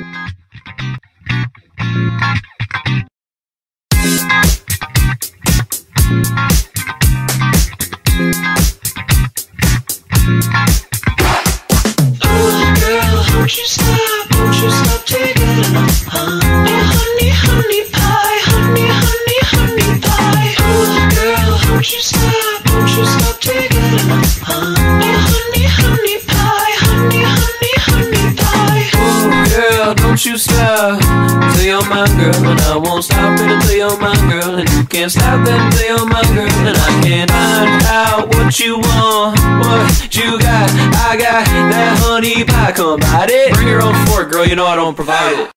Won't you stop taking enough, huh? Oh, honey, honey pie, honey, honey, honey pie. Oh, girl, won't you stop taking enough, huh? Oh, honey, honey pie, honey, honey, honey pie. Oh, girl, don't you stop till you're my girl, and I won't stop until you're my girl, and you can't stop until you're my girl, and I can't find out what you want, what you got. I got that honey pie, come bite it. Bring your own fork, girl, you know I don't provide it.